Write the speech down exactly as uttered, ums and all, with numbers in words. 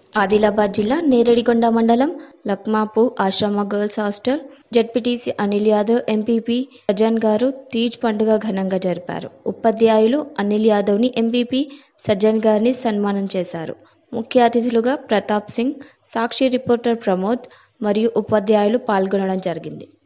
ఆదిలాబాద్ జిల్లా నేరేడిగొండ మండలం లక్మాపూర్ ఆశ్రమ girls hostel ZPTC Anil Yadav, MPP Sajjan గారు తీజ్ పండుగ ఘనంగా జరిపారు. ఉపాధ్యాయులు అనిల్ యాదవ్ని, ఎంపీపీ సజ్జన్ గారిని సన్మానం చేశారు. ముఖ్య అతిథులుగా ప్రతాప్ సింగ్, సాక్షి రిపోర్టర్ ప్రమోద్ మరియు ఉపాధ్యాయులు పాల్గొనడం జరిగింది.